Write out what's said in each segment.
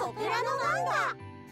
ソプラノ漫画。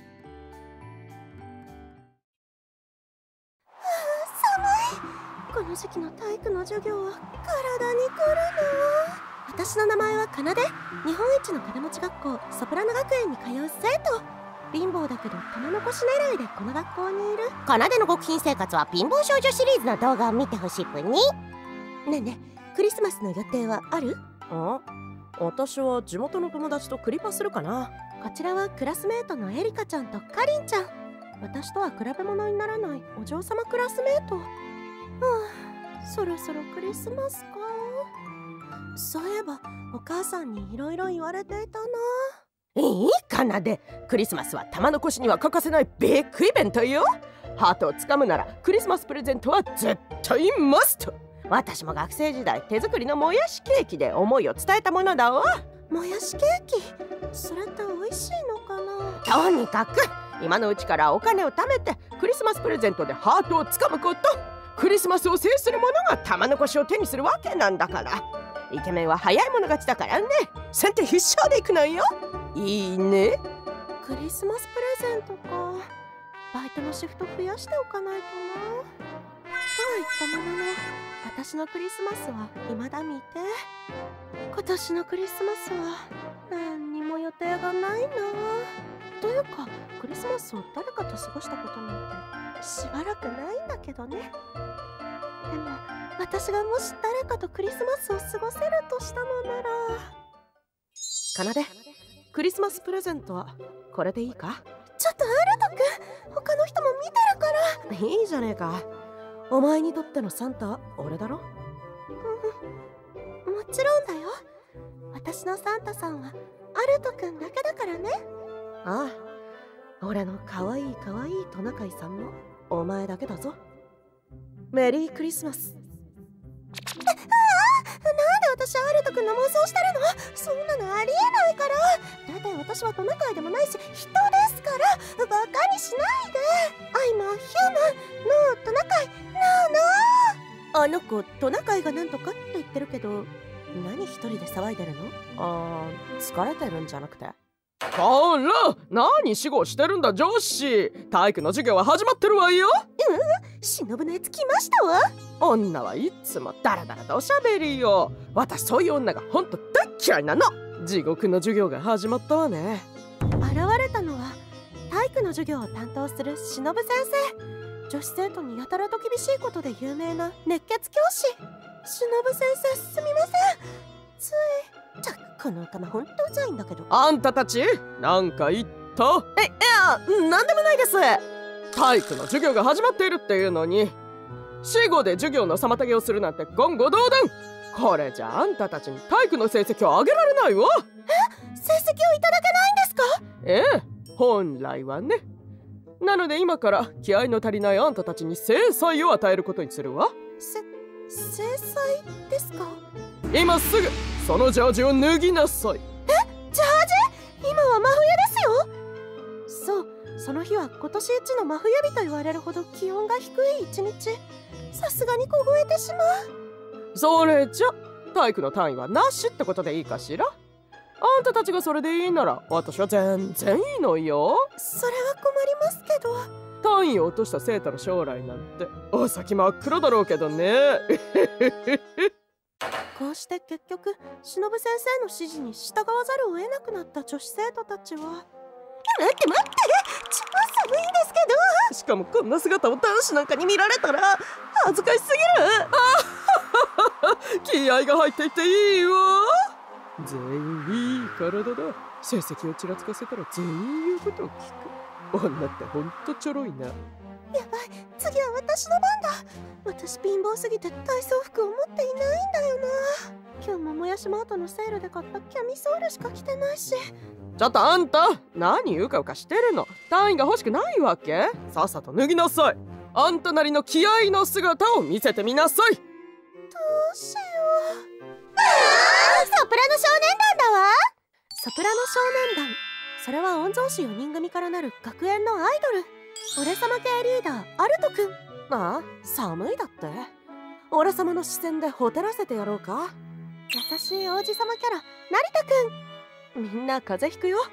寒い。この時期の体育の授業は体にくるな。私の名前はかなで。日本一の金持ち学校ソプラノ学園に通う生徒。貧乏だけど玉残し狙いでこの学校にいる。 かなでの極貧生活は貧乏少女シリーズの動画を見てほしいぷに。 ねえねえ、クリスマスの予定はある？ 私は地元の友達とクリパするかな。 こちらはクラスメートのエリカちゃんとカリンちゃん。私とは比べ物にならないお嬢様クラスメート。そろそろクリスマスか。そういえばお母さんにいろいろ言われていたな。 かなで、クリスマスは玉残しには欠かせないビッグイベントよ。ハートをつかむならクリスマスプレゼントは絶対マスト。私も学生時代手作りのもやしケーキで思いを伝えたものだわ。 もやしケーキ、それって美味しいのかな？ とにかく今のうちからお金を貯めてクリスマスプレゼントでハートをつかむこと。クリスマスを制する者が玉残しを手にするわけなんだから。イケメンは早い者勝ちだからね。先手必勝でいくのよ。いいね。 クリスマスプレゼントか。バイトのシフト増やしておかないとな。とは言ったものの、私のクリスマスは未だ未定。今年のクリスマスは何にも予定がないな。というかクリスマスを誰かと過ごしたことなんてしばらくないんだけどね。でも私がもし誰かとクリスマスを過ごせるとしたのなら。 かなで、クリスマスプレゼントはこれでいいか？ ちょっとアルト君、他の人も見てるから。 いいじゃねえか。お前にとってのサンタは俺だろ。 もちろんだよ。私のサンタさんはアルト君だけだからね。 ああ、俺のかわいいかわいいトナカイさんもお前だけだぞ。メリークリスマス。 なんで私アルト君の妄想してるの？そんなのありえないから。だいたい私はトナカイでもないし人ですから、バカにしないで。I'm a human, no トナカイ、 あの子トナカイがなんとかって言ってるけど、何一人で騒いでるの？疲れてるんじゃなくて。あら、何死後してるんだ女子。体育の授業は始まってるわよ。 忍のやつ来ましたわ。 女はいつもダラダラとおしゃべりよ。私そういう女がほんと大嫌いなの。地獄の授業が始まったわね。 現れたのは体育の授業を担当する忍先生。女子生徒にやたらと厳しいことで有名な熱血教師。忍先生すみません。ついこのオカマほんとうざいんだけど。 あんたたちなんか言った？いや、なんでもないです。体育の授業が始まっているっていうのに死後で授業の妨げをするなんて言語道断。これじゃあんたたちに体育の成績を上げられないわ。 成績をいただけないんですか？ 本来はね。なので今から気合の足りないあんたたちに制裁を与えることにするわ。 制裁ですか？ 今すぐそのジャージを脱ぎなさい。 ジャージ？今は真冬ですよ。そう、その日は今年一の真冬日と言われるほど気温が低い一日。さすがに凍えてしまう。 それじゃ体育の単位はなしってことでいいかしら？あんたたちがそれでいいなら私は全然いいのよ。 それは困りますけど。 単位を落とした生徒の将来なんてお先真っ黒だろうけどね。 こうして結局忍先生の指示に従わざるを得なくなった女子生徒たちは。待って超寒いんですけど。 しかもこんな姿を男子なんかに見られたら恥ずかしすぎる。気合が入っていていいわ。全員いい体だ。成績をちらつかせたら全員言うことを聞く。女ってほんとちょろいな。 やばい、次は私の番だ。私貧乏すぎて体操服を持っていないんだよな。今日ももやしマートのセールで買ったキャミソールしか着てないし。 ちょっとあんた何うかうかしてるの？単位が欲しくないわけ？さっさと脱ぎなさい。あんたなりの気合の姿を見せてみなさい。 どうしよう。ソプラノ少年団だわ。ソプラノ少年団、それは御曹司4人組からなる学園のアイドル。俺様系リーダーアルト君。 ああ、寒いだって。俺様の視線でほてらせてやろうか。 優しい王子様キャラ成田君。 みんな風邪ひくよ。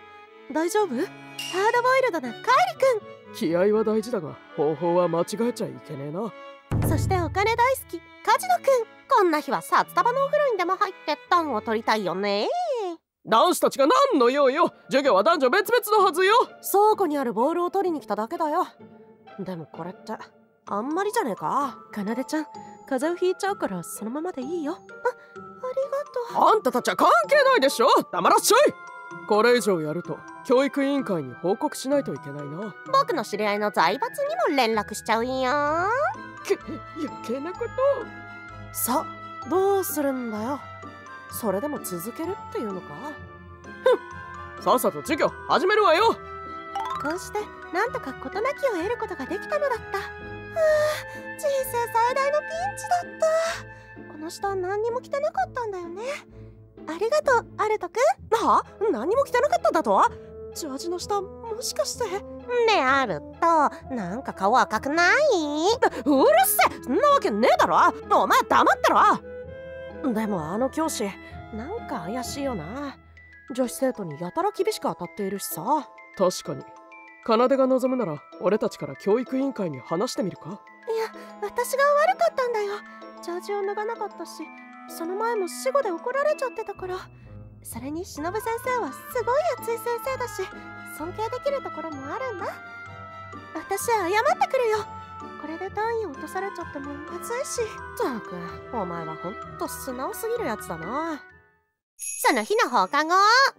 大丈夫？ハードボイルドなカイリ気合は大事だが方法は間違えちゃいけねえな。 くん。そしてお金大好きカジノくん。 こんな日は札束のお風呂にでも入って暖を取りたいよね。 男子たちが何の用よ。授業は男女別々のはずよ。 倉庫にあるボールを取りに来ただけだよ。でもこれってあんまりじゃねえか。かなでちゃん、風邪をひいちゃうからそのままでいいよ。ありがとう。 あんたたちは関係ないでしょ。黙らっしゃい。これ以上やると教育委員会に報告しないといけないな。 僕の知り合いの財閥にも連絡しちゃうよ。 余計なこと。 さあどうするんだよ。それでも続けるっていうのか。 さっさと授業始めるわよ。 こうしてなんとか事なきを得ることができたのだった。人生最大のピンチだった。この下何にも着てなかったんだよね。ありがとうアルトくん。はあ、何にも着てなかったんだと。ジャージの下もしかして。 ねえアルト、なんか顔赤くない？ うるせえ、そんなわけねえだろ。お前黙ってろ。でもあの教師なんか怪しいよな。女子生徒にやたら厳しく当たっているしさ。 確かに奏が望むなら俺たちから教育委員会に話してみるか。 いや私が悪かったんだよ。ジャージを脱がなかったし、その前も死後で怒られちゃってたから。それに忍先生はすごい熱い先生だし尊敬できるところもあるんだ。私謝ってくるよ。これで単位を落とされちゃってもまずいし。ったくお前はほんと素直すぎるやつだな。 その日の放課後、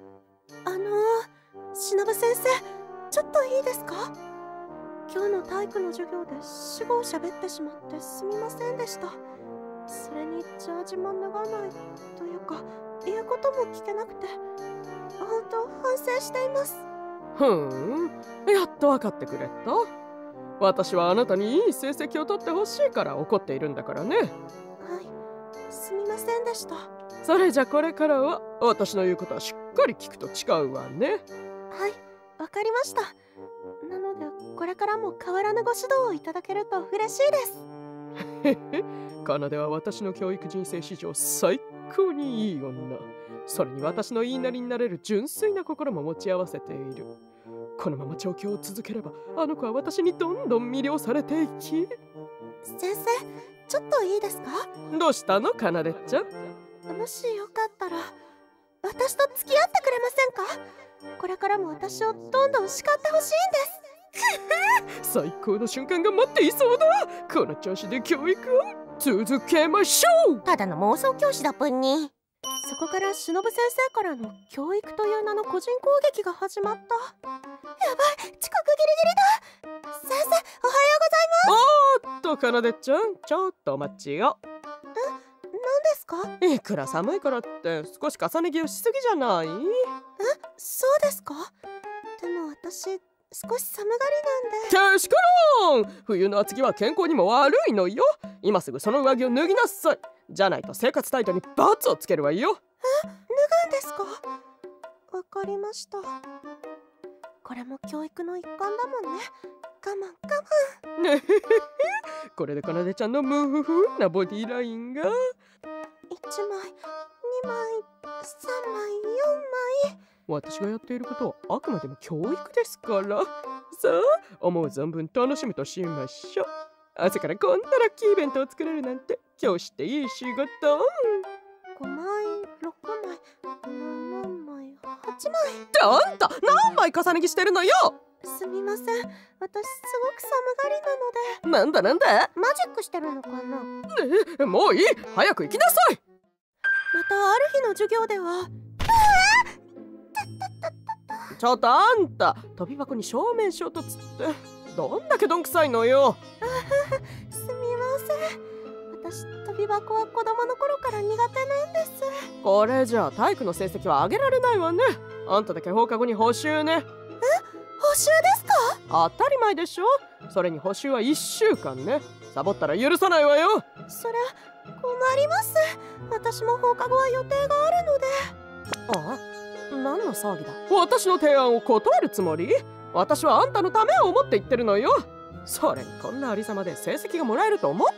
忍先生ちょっといいですか。今日の体育の授業で死語を喋ってしまってすみませんでした。それにジャージも脱がないというか言うことも聞けなくて本当反省しています。 やっと分かってくれた。私はあなたにいい成績を取ってほしいから怒っているんだからね。 はい、すみませんでした。 それじゃこれからは私の言うことはしっかり聞くと誓うわね。 はい、わかりました。なのでこれからも変わらぬご指導をいただけると嬉しいです。 奏は私の教育人生史上最高にいい女。それに私の言いなりになれる純粋な心も持ち合わせている。このまま状況を続ければあの子は私にどんどん魅了されていき。 先生ちょっといいですか。 どうしたの奏ちゃん。 もしよかったら私と付き合ってくれませんか。これからも私をどんどん叱ってほしいんです。 最高の瞬間が待っていそうだ。この調子で教育を続けましょう。 ただの妄想教師だぷんに。 そこから忍先生からの教育という名の個人攻撃が始まった。やばい、遅刻ギリギリだ。先生おはようございます。 おーっと奏ちゃんちょっとお待ちよ。 何ですか。 いくら寒いからって少し重ね着をしすぎじゃない？ そうですか。でも私少し寒がりなんで。 けしからん。冬の厚着は健康にも悪いのよ。今すぐその上着を脱ぎなさい。じゃないと生活態度に罰をつけるわよ。 脱ぐんですか。わかりました。これも教育の一環だもんね。我慢。 ねへへへ。これで奏ちゃんのムフフなボディラインが 1枚2枚3枚4枚。 私がやっていることはあくまでも教育ですから。さあ思う存分楽しむとしましょう。朝からこんなラッキーイベントを作れるなんて今日していい仕事。 5枚6枚7枚8枚。 あんた何枚重ね着してるのよ。 すみません、私すごく寒がりなので。 なんだなんだ。 マジックしてるのかな。 もういい、早く行きなさい。 またある日の授業ではちょっとあんた飛び箱に正面衝突ってどんだけどんくさいのよ。 すみません、私飛び箱は子供の頃から苦手なんです。 これじゃあ体育の成績は上げられないわね。あんただけ放課後に補習ね。 補習ですか。 当たり前でしょ。それに補習は1週間ね。サボったら許さないわよ。 それ困ります。私も放課後は予定があるので。何の騒ぎだ。 私の提案を断るつもり？私はあんたのためを思って言ってるのよ。それにこんなありさまで成績がもらえると思った？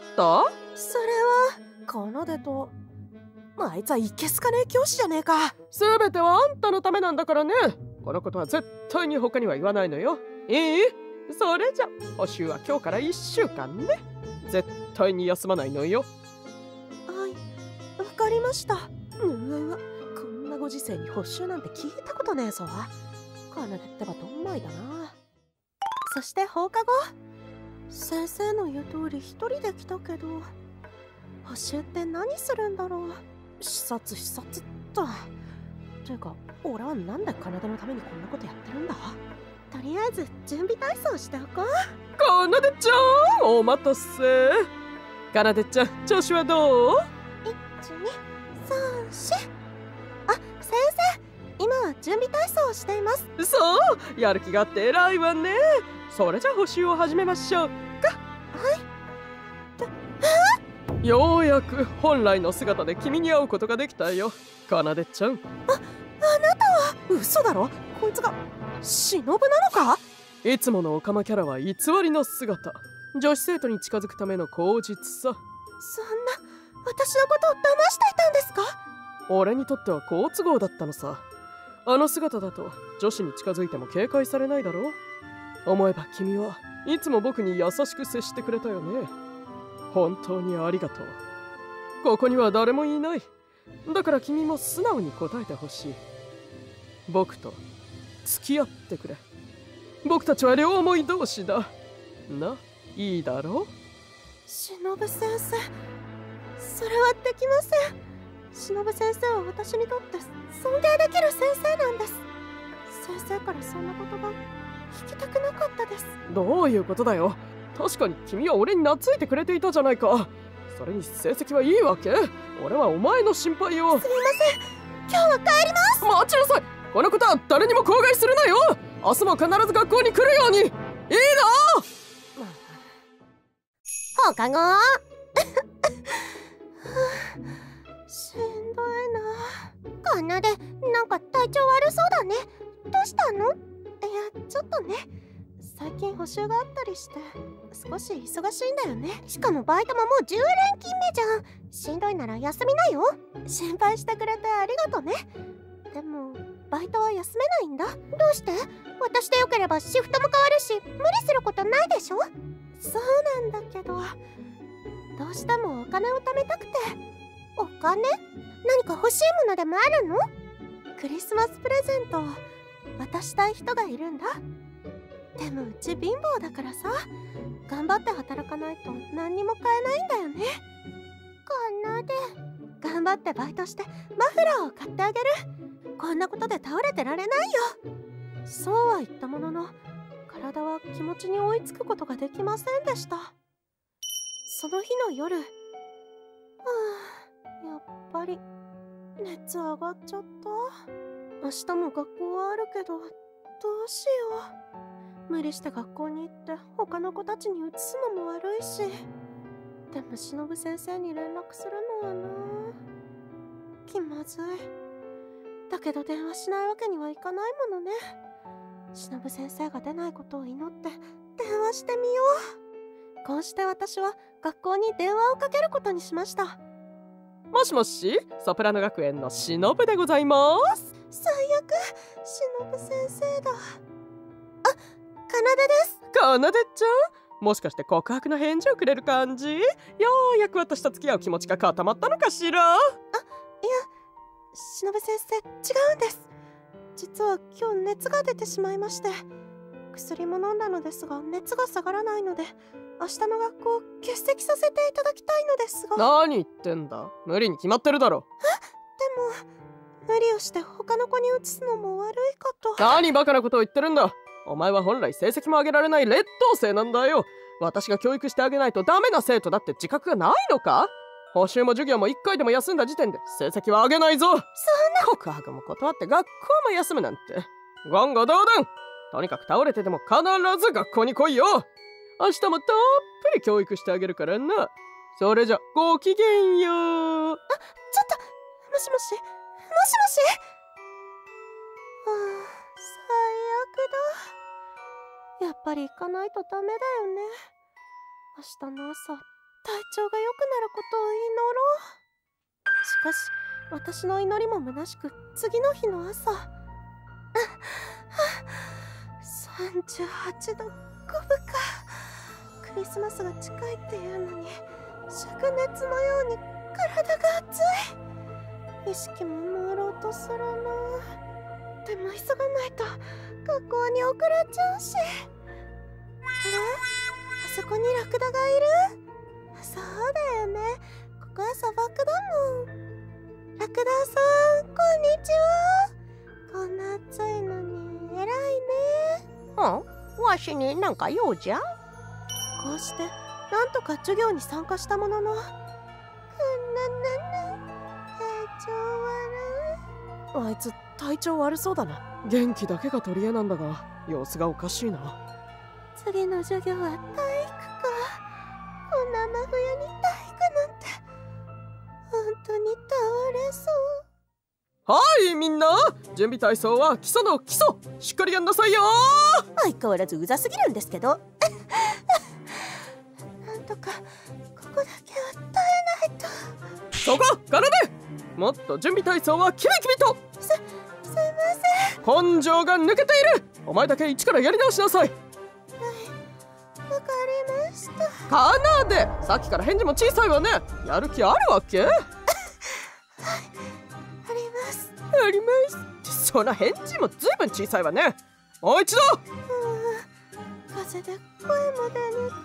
それは奏とあいつはいけすかねえ教師じゃねえか。 全てはあんたのためなんだからね。 このことは絶対に他には言わないのよ。それじゃ補習は今日から1週間ね。絶対に休まないのよ。 はい、わかりました。こんなご時世に補習なんて聞いたことねえぞ。奏ってばどんまいだな。そして放課後、先生の言う通り一人で来たけど、補習って何するんだろう。視察っていうか、俺はなんで奏のためにこんなことやってるんだ。とりあえず準備体操しておこう。 奏ちゃん、お待たせ。奏ちゃん、調子はどう？ 1、2、3、4。あ、先生、今は準備体操をしています。 そう、やる気があって偉いわね。それじゃ補習を始めましょうか。はい。ようやく本来の姿で君に会うことができたよ、奏ちゃん。 あなたは嘘だろ。こいつが忍なのか？ いつものオカマキャラは偽りの姿。女子生徒に近づくための口実さ。 そんな私のことを騙していたんですか？ 俺にとっては好都合だったのさ。あの姿だと女子に近づいても警戒されないだろう。思えば君はいつも僕に優しく接してくれたよね。本当にありがとう。ここには誰もいない。だから君も素直に答えてほしい。僕と付き合ってくれ。僕たちは両思い同士だ。いいだろう？ 忍先生、それはできません。忍先生は私にとって尊敬できる先生なんです。先生からそんな言葉聞きたくなかったです。 どういうことだよ。確かに君は俺に懐いてくれていたじゃないか。それに成績はいいわけ？俺はお前の心配を。 すみません、今日は帰ります。 待ちなさい。このことは誰にも口外するなよ。明日も必ず学校に来るように。いいな。 放課後しんどいな。 奏なんか体調悪そうだね。どうしたの？ いや、ちょっとね、最近補習があったりして少し忙しいんだよね。 しかもバイトももう10連勤目じゃん。しんどいなら休みなよ。 心配してくれてありがとね。でもバイトは休めないんだ。 どうして？私でよければシフトも変わるし無理することないでしょ。 そうなんだけど、どうしてもお金を貯めたくて。 お金？何か欲しいものでもあるの？ クリスマスプレゼントを渡したい人がいるんだ。でもうち貧乏だからさ、頑張って働かないと何にも買えないんだよね。頑張ってバイトしてマフラーを買ってあげる。こんなことで倒れてられないよ。そうは言ったものの、体は気持ちに追いつくことができませんでした。その日の夜、やっぱり熱上がっちゃった。明日も学校はあるけど、どうしよう。無理して学校に行って他の子たちに移すのも悪いし。でも忍先生に連絡するのはな、気まずい。だけど電話しないわけにはいかないものね。忍先生が出ないことを祈って電話してみよう。こうして私は学校に電話をかけることにしました。 もしもし、ソプラノ学園の忍でございます。 最悪、忍先生だ。あ、奏です。 奏ちゃん、もしかして告白の返事をくれる感じ？ようやく私と付き合う気持ちが固まったのかしら？ いや、忍先生、違うんです。実は今日熱が出てしまいまして、薬も飲んだのですが熱が下がらないので、明日の学校を欠席させていただきたいのですが。 何言ってんだ、無理に決まってるだろ。 でも無理をして他の子に移すのも悪いかと。 何バカなことを言ってるんだ。お前は本来成績も上げられない劣等生なんだよ。私が教育してあげないとダメな生徒だって自覚がないのか？補習も授業も1回でも休んだ時点で成績は上げないぞ。そんな告白も断って学校も休むなんて言語道断。とにかく倒れてでも必ず学校に来いよ。明日もたっぷり教育してあげるからな。それじゃごきげんよう。 ちょっと、もしもし、最悪だ。やっぱり行かないとダメだよね。明日の朝、体調が良くなることを祈ろう。しかし私の祈りも虚しく、次の日の朝 38度5分か。クリスマスが近いっていうのに灼熱のように体が熱い。意識も朦朧とするな。でも急がないと学校に遅れちゃうし。あれ、あそこにラクダがいる。そうだよね、ここは砂漠だもん。ラクダさん、こんにちは。こんな暑いのに偉いね。 わしになんか用じゃ？ こうしてなんとか授業に参加したものの、体調悪い。あいつ体調悪そうだな。 元気だけが取り柄なんだが様子がおかしいな。 次の授業は体育か。こんな真冬に体育なんて本当に倒れそう。 はいみんな、準備体操は基礎の基礎、しっかりやんなさいよ。 相変わらずうざすぎるんですけど。なんとかここだけは耐えないと。 そこ、かなで、もっと準備体操はキビキビと。 すいません。 根性が抜けている。お前だけ一からやり直しなさい。 わかりました。 かなで、さっきから返事も小さいわね。やる気あるわけ？ あります。 その返事もずいぶん小さいわね。もう一度。 風で声も出にくい。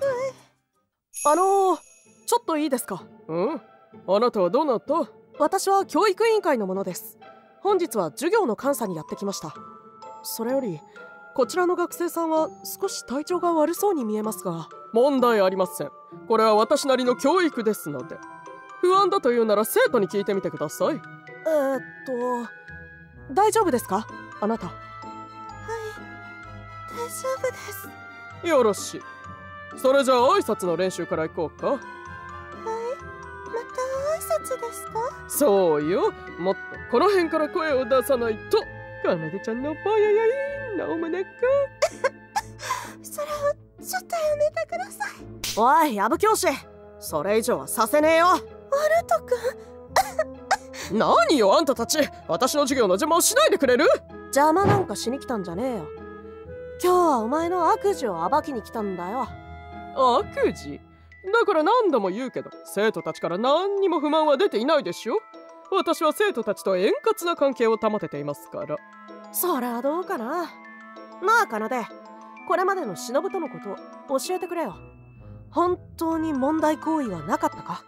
ちょっといいですか？あなたはどなた？私は教育委員会の者です。本日は授業の監査にやってきました。それよりこちらの学生さんは少し体調が悪そうに見えますが。問題ありません。これは私なりの教育ですので。不安だというなら生徒に聞いてみてください。大丈夫ですか、あなた？ はい、大丈夫です。 よろしい。それじゃあ挨拶の練習から行こうか。 はい、また挨拶ですか？ そうよ、もっとこの辺から声を出さないと。かなでちゃんのぽよよいなおむねか。 それをちょっとやめてください。 おい、ヤブ教師、それ以上はさせねえよ。 アルト君。 何よあんたたち、私の授業の邪魔をしないでくれる？ 邪魔なんかしに来たんじゃねえよ。今日はお前の悪事を暴きに来たんだよ。 悪事？だから何度も言うけど、生徒たちから何にも不満は出ていないでしょ。私は生徒たちと円滑な関係を保てていますから。 それはどうかな。なあ、かなで、これまでの忍とのことを教えてくれよ。本当に問題行為はなかったか？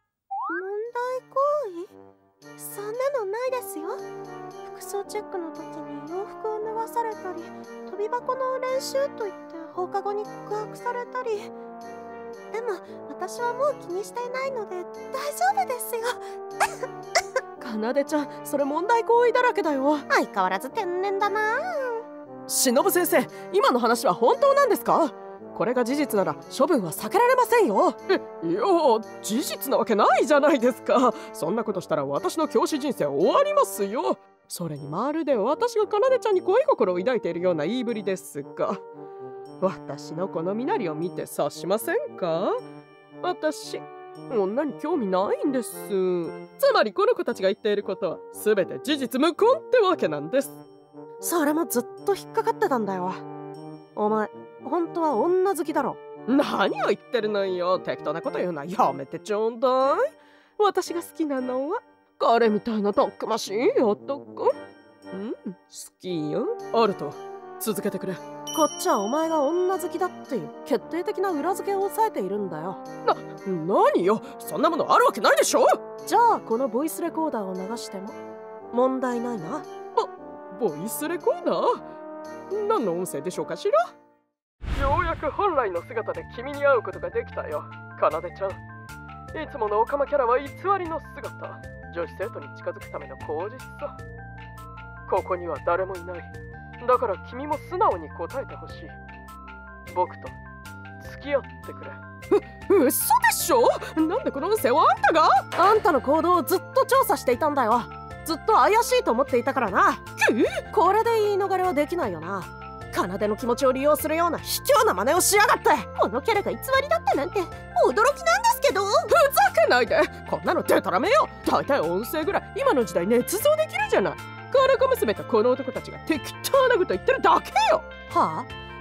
問題行為？そんなのないですよ。服装チェックの時に洋服を脱がされたり、跳び箱の練習と言って放課後に告白されたり。でも私はもう気にしていないので大丈夫ですよ。 かなでちゃん、それ問題行為だらけだよ。 相変わらず天然だな。 忍先生、今の話は本当なんですか？これが事実なら処分は避けられませんよ。いや、事実なわけないじゃないですか。そんなことしたら私の教師人生終わりますよ。それにまるで私がかなでちゃんに恋心を抱いているような言いぶりですが、私のこの身なりを見て察しませんか？私、女に興味ないんです。つまりこの子たちが言っていることは全て事実無根ってわけなんです。 それもずっと引っかかってたんだよ。お前、本当は女好きだろ。 何を言ってるのよ。適当なこと言うのはやめてちょうだい。私が好きなのは彼みたいなたくましい男。好きよ。アルト、続けてくれ。 こっちはお前が女好きだっていう決定的な裏付けを抑えているんだよ。 何よ、そんなものあるわけないでしょ。 じゃあこのボイスレコーダーを流しても問題ないな。 ボイスレコーダー？何の音声でしょうかしら。ようやく本来の姿で君に会うことができたよ、かなでちゃん。いつものオカマキャラは偽りの姿。女子生徒に近づくための口実さ。ここには誰もいない。だから君も素直に答えてほしい。僕と付き合ってくれ。嘘でしょ。なんでこの音声はあんたが？ あんたの行動をずっと調査していたんだよ。ずっと怪しいと思っていたからな。これで言い逃れはできないよな。奏の気持ちを利用するような卑怯な真似をしやがって。 このキャラが偽りだったなんて驚きなんですけど。 ふざけないで。こんなのデタラメよ。大体音声ぐらい今の時代捏造できるじゃない。カラコ娘とこの男たちが適当なこと言ってるだけよ。 はあ？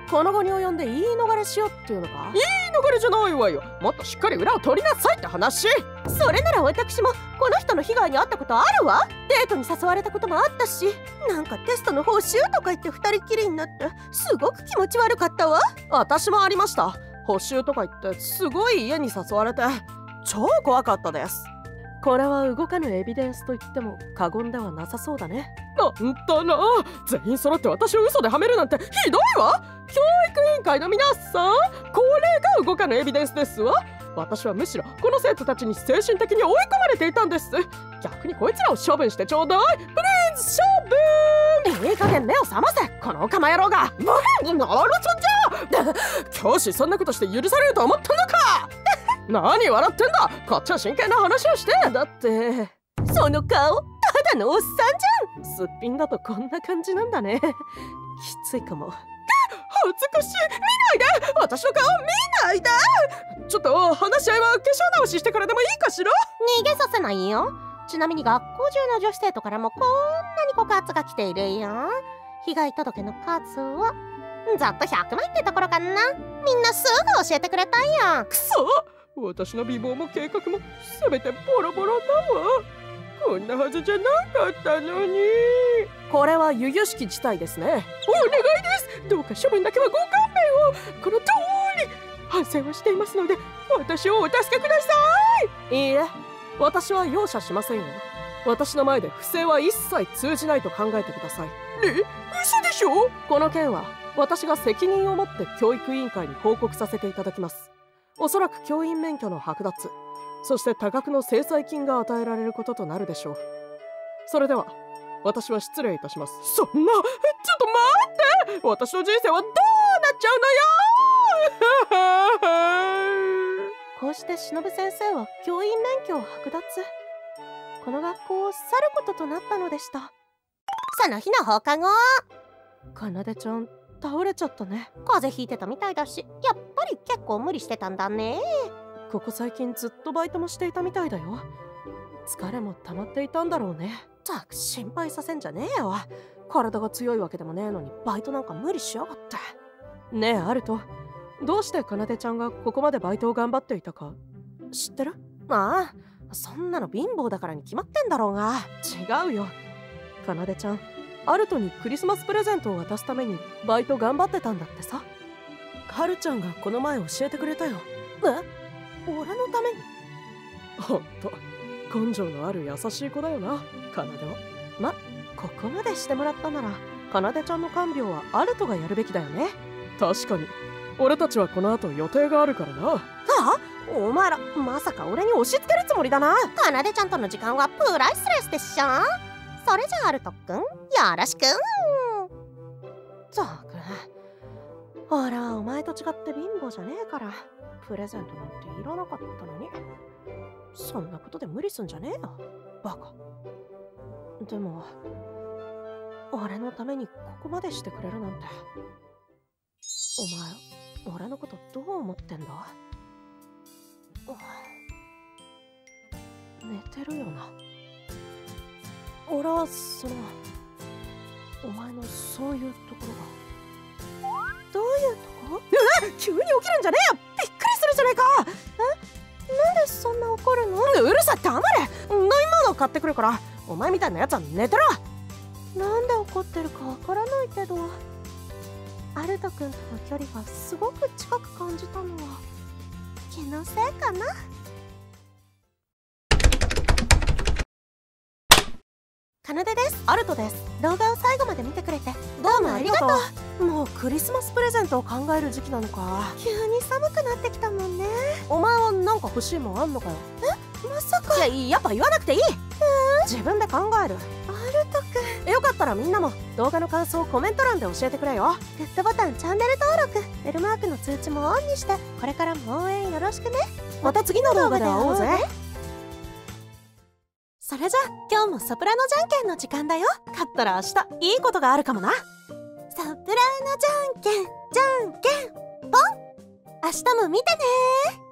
この後に及んで言い逃れしようっていうのか？ 言い逃れじゃないわよ。もっとしっかり裏を取りなさいって話。 それなら私もこの人の被害に遭ったことあるわ。デートに誘われたこともあったし、なんかテストの報酬とか言って2人っきりになってすごく気持ち悪かったわ。 私もありました。補習とか言ってすごい家に誘われて超怖かったです。 これは動かぬエビデンスと言っても過言ではなさそうだね。 なんだな、全員揃って私を嘘ではめるなんてひどいわ。教育委員会の皆さん、これが動かぬエビデンスですわ。私はむしろこの生徒たちに精神的に追い込まれていたんです。逆にこいつらを処分してちょうだい。プリーズ処分。 いい加減目を覚ませ、このオカマ野郎が。 なるほどじゃ教師そんなことして許されると思ったのか。何笑ってんだ、こっちは真剣な話をして。 だってその顔、ただのおっさんじすっぴんだとこんな感じなんだね。きついかも。 恥ずかしい、見ないで、私の顔見ないで。ちょっと話し合いは化粧直ししてからでもいいかしら。 逃げさせないよ。ちなみに学校中の女子生徒からもこんなに告発が来ているよ。被害届の数はざっと100枚ってところかな。みんなすぐ教えてくれたんや。 くそ、私の美貌も計画もすべてボロボロだわ。こんなはずじゃなかったのに。 これは由々しき事態ですね。 お願いです、どうか処分だけはご勘弁を。この通り反省はしていますので私をお助けください。いいえ、私は容赦しませんよ。私の前で不正は一切通じないと考えてください。 嘘でしょ。 この件は私が責任を持って教育委員会に報告させていただきます。おそらく教員免許の剥奪、そして多額の制裁金が与えられることとなるでしょう。それでは私は失礼いたします。 そんな、ちょっと待って、私の人生はどうなっちゃうのよ。 こうして忍先生は教員免許を剥奪、この学校を去ることとなったのでした。 その日の放課後、 かなでちゃん倒れちゃったね。 風邪ひいてたみたいだし、やっぱり結構無理してたんだね。 ここ最近ずっとバイトもしていたみたいだよ。疲れも溜まっていたんだろうね。 ったく心配させんじゃねえよ。体が強いわけでもねえのにバイトなんか無理しやがって。 ねえアルト、どうしてかなでちゃんがここまでバイトを頑張っていたか知ってる？ ああ、そんなの貧乏だからに決まってんだろうが。 違うよ、かなでちゃんアルトにクリスマスプレゼントを渡すためにバイト頑張ってたんだってさ。はるちゃんがこの前教えてくれたよ。 俺のために？ ほんと根性のある優しい子だよな、かなでは。ま、ここまでしてもらったならかなでちゃんの看病はアルトがやるべきだよね。確かに俺たちはこの後予定があるからな。 お前らまさか俺に押し付けるつもりだな。 かなでちゃんとの時間はプライスレスでしょ。それじゃあアルトくん、よろしく。 ったく、俺はお前と違って貧乏じゃねえからプレゼントなんていらなかったのに。そんなことで無理すんじゃねえよ、バカ。でも俺のためにここまでしてくれるなんて。お前俺のことどう思ってんだ？寝てるよな。俺はお前のそういうところが。どういうとこ？ 急に起きるんじゃねえよ、びっくりするじゃねえか。 なんでそんな怒るの？ うるさい、黙れ。飲み物を買ってくるからお前みたいなやつは寝てろ。 なんで怒ってるかわからないけど、アルト君との距離がすごく近く感じたのは気のせいかな。かなでです。 アルトです。 動画を最後まで見てくれてどうもありがとう。もうクリスマスプレゼントを考える時期なのか。急に寒くなってきたもんね。 お前はなんか欲しいもんあんのかよ。 まさか。 やっぱ言わなくていい。自分で考える。 アルト君、 よかったらみんなも動画の感想をコメント欄で教えてくれよ。 グッドボタン、チャンネル登録、ベルマークの通知もオンにして、これからも応援よろしくね。 また次の動画で会おうぜ。 それじゃあ今日もソプラノじゃんけんの時間だよ。 勝ったら明日いいことがあるかもな。 ソプラノじゃんけんじゃんけんポン。明日も見てねー。